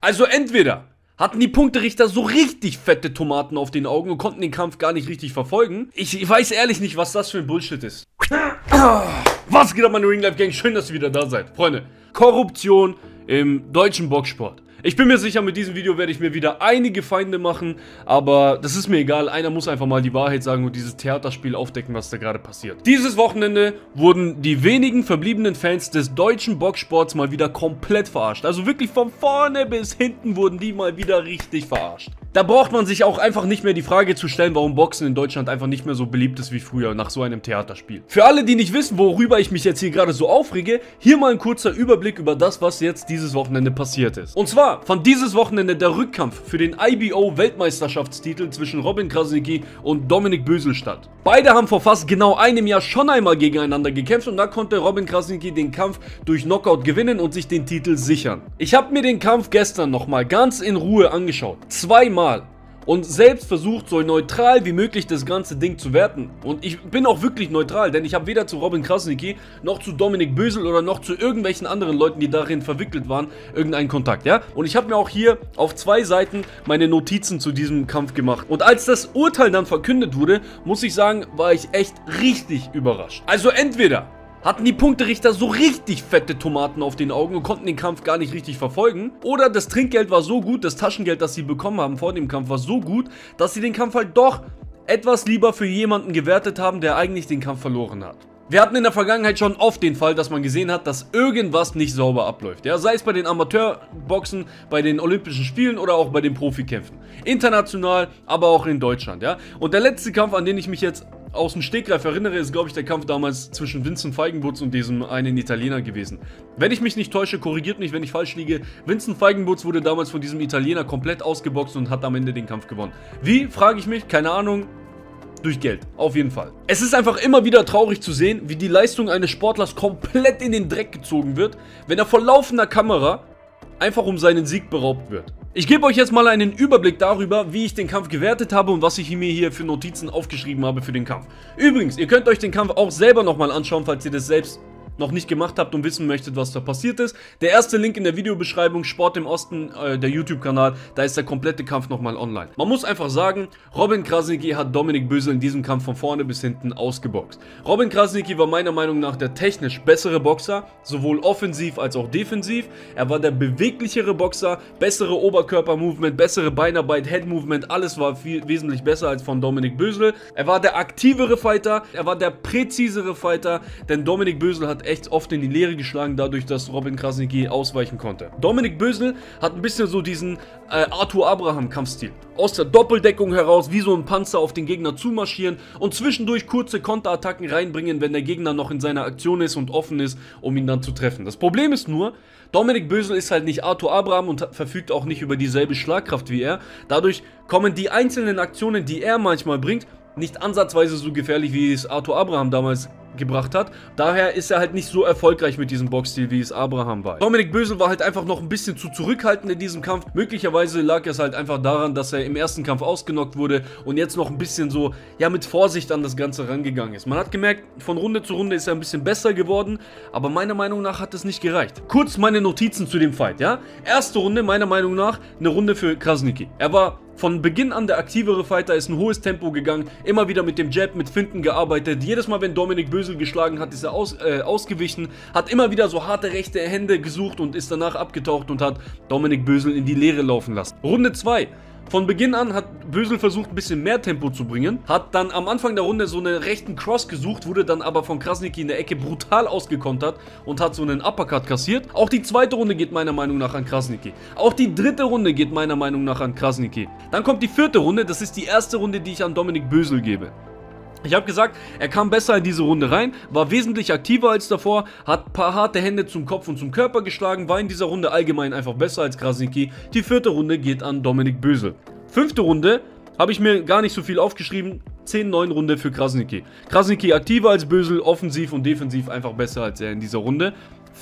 Also entweder hatten die Punkterichter so richtig fette Tomaten auf den Augen und konnten den Kampf gar nicht richtig verfolgen. Ich weiß ehrlich nicht, was das für ein Bullshit ist. Was geht ab, meine Ring Life Gang? Schön, dass ihr wieder da seid. Freunde, Korruption im deutschen Boxsport. Ich bin mir sicher, mit diesem Video werde ich mir wieder einige Feinde machen, aber das ist mir egal. Einer muss einfach mal die Wahrheit sagen und dieses Theaterspiel aufdecken, was da gerade passiert. Dieses Wochenende wurden die wenigen verbliebenen Fans des deutschen Boxsports mal wieder komplett verarscht. Also wirklich von vorne bis hinten wurden die mal wieder richtig verarscht. Da braucht man sich auch einfach nicht mehr die Frage zu stellen, warum Boxen in Deutschland einfach nicht mehr so beliebt ist wie früher nach so einem Theaterspiel. Für alle, die nicht wissen, worüber ich mich jetzt hier gerade so aufrege, hier mal ein kurzer Überblick über das, was jetzt dieses Wochenende passiert ist. Und zwar fand dieses Wochenende der Rückkampf für den IBO Weltmeisterschaftstitel zwischen Robin Krasniqi und Dominik Bösel statt. Beide haben vor fast genau einem Jahr schon einmal gegeneinander gekämpft und da konnte Robin Krasniqi den Kampf durch Knockout gewinnen und sich den Titel sichern. Ich habe mir den Kampf gestern nochmal ganz in Ruhe angeschaut. Zweimal. Und selbst versucht, so neutral wie möglich das ganze Ding zu werten. Und ich bin auch wirklich neutral, denn ich habe weder zu Robin Krasniqi, noch zu Dominik Bösel oder noch zu irgendwelchen anderen Leuten, die darin verwickelt waren, irgendeinen Kontakt, ja? Und ich habe mir auch hier auf 2 Seiten meine Notizen zu diesem Kampf gemacht. Und als das Urteil dann verkündet wurde, muss ich sagen, war ich echt richtig überrascht. Also entweder hatten die Punkterichter so richtig fette Tomaten auf den Augen und konnten den Kampf gar nicht richtig verfolgen. Oder das Trinkgeld war so gut, das Taschengeld, das sie bekommen haben vor dem Kampf, war so gut, dass sie den Kampf halt doch etwas lieber für jemanden gewertet haben, der eigentlich den Kampf verloren hat. Wir hatten in der Vergangenheit schon oft den Fall, dass man gesehen hat, dass irgendwas nicht sauber abläuft. Ja, sei es bei den Amateurboxen, bei den Olympischen Spielen oder auch bei den Profikämpfen. International, aber auch in Deutschland. Ja. Und der letzte Kampf, an den ich mich jetzt aus dem Stegreif erinnere, ist, glaube ich, der Kampf damals zwischen Vincent Feigenbutz und diesem einen Italiener gewesen. Wenn ich mich nicht täusche, korrigiert mich, wenn ich falsch liege, Vincent Feigenbutz wurde damals von diesem Italiener komplett ausgeboxt und hat am Ende den Kampf gewonnen. Wie, frage ich mich, keine Ahnung. Durch Geld, auf jeden Fall. Es ist einfach immer wieder traurig zu sehen, wie die Leistung eines Sportlers komplett in den Dreck gezogen wird, wenn er vor laufender Kamera einfach um seinen Sieg beraubt wird. Ich gebe euch jetzt mal einen Überblick darüber, wie ich den Kampf gewertet habe und was ich mir hier für Notizen aufgeschrieben habe für den Kampf. Übrigens, ihr könnt euch den Kampf auch selber nochmal anschauen, falls ihr das selbst noch nicht gemacht habt und wissen möchtet, was da passiert ist. Der erste Link in der Videobeschreibung, Sport im Osten, der YouTube-Kanal, da ist der komplette Kampf nochmal online. Man muss einfach sagen, Robin Krasniqi hat Dominik Bösel in diesem Kampf von vorne bis hinten ausgeboxt. Robin Krasniqi war meiner Meinung nach der technisch bessere Boxer, sowohl offensiv als auch defensiv. Er war der beweglichere Boxer, bessere Oberkörper-Movement, bessere Beinarbeit, Head-Movement, alles war wesentlich besser als von Dominik Bösel. Er war der aktivere Fighter, er war der präzisere Fighter, denn Dominik Bösel hat echt oft in die Leere geschlagen, dadurch, dass Robin Krasniqi ausweichen konnte. Dominik Bösel hat ein bisschen so diesen Arthur Abraham Kampfstil. Aus der Doppeldeckung heraus, wie so ein Panzer auf den Gegner zumarschieren und zwischendurch kurze Konterattacken reinbringen, wenn der Gegner noch in seiner Aktion ist und offen ist, um ihn dann zu treffen. Das Problem ist nur, Dominik Bösel ist halt nicht Arthur Abraham und verfügt auch nicht über dieselbe Schlagkraft wie er. Dadurch kommen die einzelnen Aktionen, die er manchmal bringt, nicht ansatzweise so gefährlich, wie es Arthur Abraham damals gebracht hat. Daher ist er halt nicht so erfolgreich mit diesem Boxstil, wie es Abraham war. Dominik Bösel war halt einfach noch ein bisschen zu zurückhaltend in diesem Kampf. Möglicherweise lag es halt einfach daran, dass er im ersten Kampf ausgenockt wurde und jetzt noch ein bisschen so, ja, mit Vorsicht an das Ganze rangegangen ist. Man hat gemerkt, von Runde zu Runde ist er ein bisschen besser geworden, aber meiner Meinung nach hat es nicht gereicht. Kurz meine Notizen zu dem Fight, ja? Erste Runde, meiner Meinung nach, eine Runde für Krasniqi. Er war von Beginn an der aktivere Fighter, ist ein hohes Tempo gegangen, immer wieder mit dem Jab, mit Finten gearbeitet. Jedes Mal, wenn Dominik Bösel geschlagen hat, ist er ausgewichen, hat immer wieder so harte rechte Hände gesucht und ist danach abgetaucht und hat Dominik Bösel in die Leere laufen lassen. Runde 2. Von Beginn an hat Bösel versucht, ein bisschen mehr Tempo zu bringen, hat dann am Anfang der Runde so einen rechten Cross gesucht, wurde dann aber von Krasniqi in der Ecke brutal ausgekontert und hat so einen Uppercut kassiert. Auch die zweite Runde geht meiner Meinung nach an Krasniqi. Auch die dritte Runde geht meiner Meinung nach an Krasniqi. Dann kommt die vierte Runde, das ist die erste Runde, die ich an Dominik Bösel gebe. Ich habe gesagt, er kam besser in diese Runde rein, war wesentlich aktiver als davor, hat ein paar harte Hände zum Kopf und zum Körper geschlagen, war in dieser Runde allgemein einfach besser als Krasniqi. Die vierte Runde geht an Dominik Bösel. Fünfte Runde habe ich mir gar nicht so viel aufgeschrieben, 10-9 Runde für Krasniqi. Krasniqi aktiver als Bösel, offensiv und defensiv einfach besser als er in dieser Runde.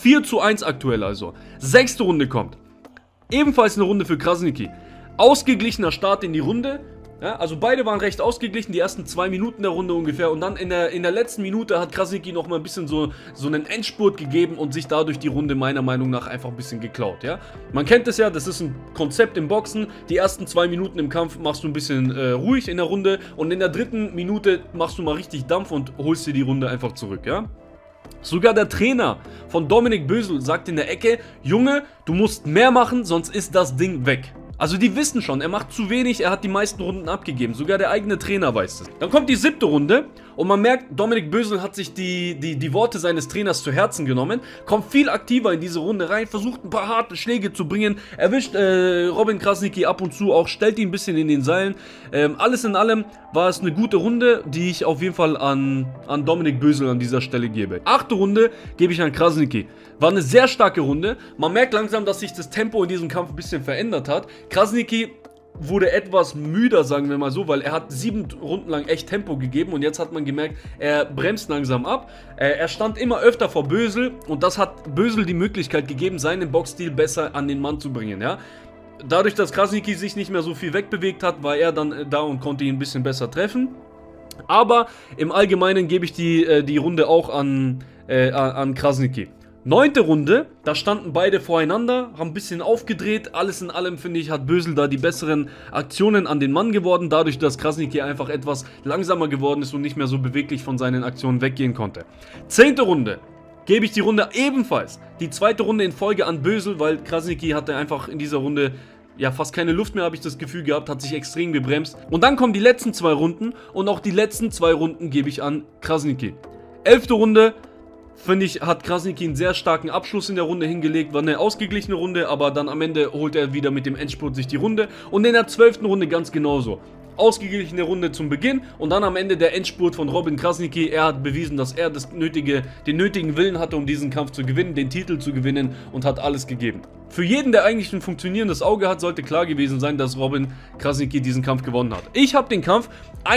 4:1 aktuell also. Sechste Runde kommt. Ebenfalls eine Runde für Krasniqi. Ausgeglichener Start in die Runde. Ja, also beide waren recht ausgeglichen, die ersten 2 Minuten der Runde ungefähr. Und dann in der letzten Minute hat Krasniqi nochmal ein bisschen so einen Endspurt gegeben und sich dadurch die Runde meiner Meinung nach einfach ein bisschen geklaut. Ja? Man kennt es ja, das ist ein Konzept im Boxen. Die ersten 2 Minuten im Kampf machst du ein bisschen ruhig in der Runde. Und in der dritten Minute machst du mal richtig Dampf und holst dir die Runde einfach zurück. Ja? Sogar der Trainer von Dominik Bösel sagt in der Ecke, Junge, du musst mehr machen, sonst ist das Ding weg. Also die wissen schon, er macht zu wenig, er hat die meisten Runden abgegeben. Sogar der eigene Trainer weiß es. Dann kommt die 7. Runde und man merkt, Dominik Bösel hat sich die Worte seines Trainers zu Herzen genommen. Kommt viel aktiver in diese Runde rein, versucht ein paar harte Schläge zu bringen. Erwischt Robin Krasniqi ab und zu auch, stellt ihn ein bisschen in den Seilen. Alles in allem war es eine gute Runde, die ich auf jeden Fall an Dominik Bösel an dieser Stelle gebe. 8. Runde gebe ich an Krasniqi. War eine sehr starke Runde. Man merkt langsam, dass sich das Tempo in diesem Kampf ein bisschen verändert hat. Krasniqi wurde etwas müder, sagen wir mal so, weil er hat 7 Runden lang echt Tempo gegeben und jetzt hat man gemerkt, er bremst langsam ab. Er stand immer öfter vor Bösel und das hat Bösel die Möglichkeit gegeben, seinen Boxstil besser an den Mann zu bringen, ja. Dadurch, dass Krasniqi sich nicht mehr so viel wegbewegt hat, war er dann da und konnte ihn ein bisschen besser treffen. Aber im Allgemeinen gebe ich die Runde auch an Krasniqi. 9. Runde, da standen beide voreinander, haben ein bisschen aufgedreht. Alles in allem, finde ich, hat Bösel da die besseren Aktionen an den Mann geworden, dadurch, dass Krasniqi einfach etwas langsamer geworden ist und nicht mehr so beweglich von seinen Aktionen weggehen konnte. 10. Runde, gebe ich die Runde ebenfalls, die 2. Runde in Folge an Bösel, weil Krasniqi hatte einfach in dieser Runde ja fast keine Luft mehr, habe ich das Gefühl gehabt, hat sich extrem gebremst. Und dann kommen die letzten 2 Runden und auch die letzten 2 Runden gebe ich an Krasniqi. 11. Runde, finde ich, hat Krasniqi einen sehr starken Abschluss in der Runde hingelegt. War eine ausgeglichene Runde, aber dann am Ende holt er wieder mit dem Endspurt sich die Runde. Und in der 12. Runde ganz genauso. Ausgeglichene Runde zum Beginn und dann am Ende der Endspurt von Robin Krasniqi. Er hat bewiesen, dass er den nötigen Willen hatte, um diesen Kampf zu gewinnen, den Titel zu gewinnen und hat alles gegeben. Für jeden, der eigentlich ein funktionierendes Auge hat, sollte klar gewesen sein, dass Robin Krasniqi diesen Kampf gewonnen hat. Ich habe den Kampf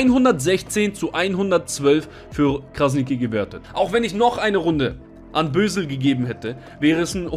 116:112 für Krasniqi gewertet. Auch wenn ich noch eine Runde an Bösel gegeben hätte, wäre es ein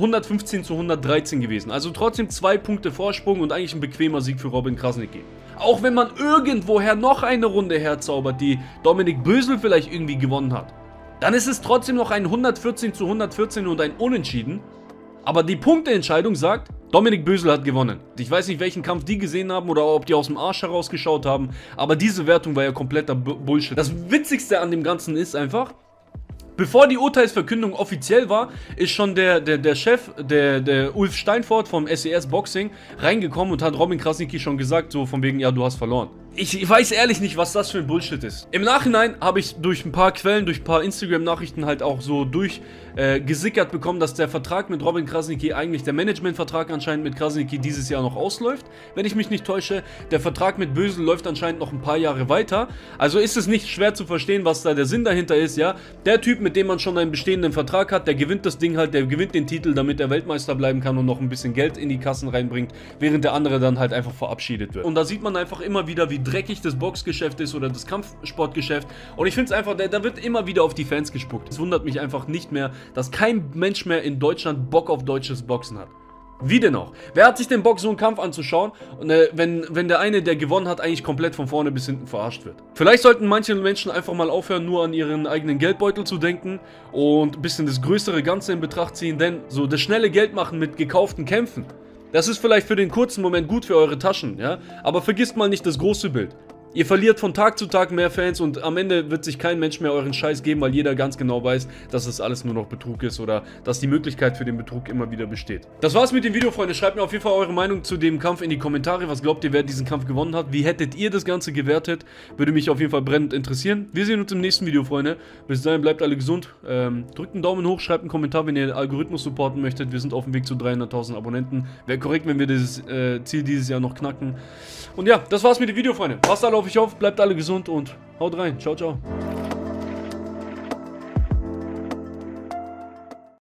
115:113 gewesen. Also trotzdem 2 Punkte Vorsprung und eigentlich ein bequemer Sieg für Robin Krasniqi. Auch wenn man irgendwoher noch eine Runde herzaubert, die Dominik Bösel vielleicht irgendwie gewonnen hat, dann ist es trotzdem noch ein 114:114 und ein Unentschieden. Aber die Punkteentscheidung sagt, Dominik Bösel hat gewonnen. Ich weiß nicht, welchen Kampf die gesehen haben oder ob die aus dem Arsch herausgeschaut haben, aber diese Wertung war ja kompletter Bullshit. Das Witzigste an dem Ganzen ist einfach, bevor die Urteilsverkündung offiziell war, ist schon der Chef, der Ulf Steinfort vom SES Boxing, reingekommen und hat Robin Krasniqi schon gesagt, so von wegen, ja, du hast verloren. Ich weiß ehrlich nicht, was das für ein Bullshit ist. Im Nachhinein habe ich durch ein paar Quellen, durch ein paar Instagram-Nachrichten halt auch so gesickert bekommen, dass der Vertrag mit Robin Krasniqi eigentlich, der Managementvertrag anscheinend mit Krasniqi dieses Jahr noch ausläuft, wenn ich mich nicht täusche. Der Vertrag mit Bösel läuft anscheinend noch ein paar Jahre weiter. Also ist es nicht schwer zu verstehen, was da der Sinn dahinter ist, ja. Der Typ, mit dem man schon einen bestehenden Vertrag hat, der gewinnt das Ding halt, der gewinnt den Titel, damit er Weltmeister bleiben kann und noch ein bisschen Geld in die Kassen reinbringt, während der andere dann halt einfach verabschiedet wird. Und da sieht man einfach immer wieder, wie dreckig das Boxgeschäft ist oder das Kampfsportgeschäft. Und ich finde es einfach, da wird immer wieder auf die Fans gespuckt. Es wundert mich einfach nicht mehr, dass kein Mensch mehr in Deutschland Bock auf deutsches Boxen hat. Wie denn auch? Wer hat sich den Bock, so einen Kampf anzuschauen, wenn der eine, der gewonnen hat, eigentlich komplett von vorne bis hinten verarscht wird? Vielleicht sollten manche Menschen einfach mal aufhören, nur an ihren eigenen Geldbeutel zu denken und ein bisschen das größere Ganze in Betracht ziehen, denn so das schnelle Geld machen mit gekauften Kämpfen, das ist vielleicht für den kurzen Moment gut für eure Taschen, ja, aber vergisst mal nicht das große Bild. Ihr verliert von Tag zu Tag mehr Fans und am Ende wird sich kein Mensch mehr euren Scheiß geben, weil jeder ganz genau weiß, dass es alles nur noch Betrug ist oder dass die Möglichkeit für den Betrug immer wieder besteht. Das war's mit dem Video, Freunde. Schreibt mir auf jeden Fall eure Meinung zu dem Kampf in die Kommentare. Was glaubt ihr, wer diesen Kampf gewonnen hat? Wie hättet ihr das Ganze gewertet? Würde mich auf jeden Fall brennend interessieren. Wir sehen uns im nächsten Video, Freunde. Bis dahin, bleibt alle gesund. Drückt einen Daumen hoch, schreibt einen Kommentar, wenn ihr den Algorithmus supporten möchtet. Wir sind auf dem Weg zu 300.000 Abonnenten. Wäre korrekt, wenn wir dieses Ziel dieses Jahr noch knacken. Und ja, das war's mit dem Video, Freunde. Passt alle auf euch auf, bleibt alle gesund und haut rein. Ciao, ciao.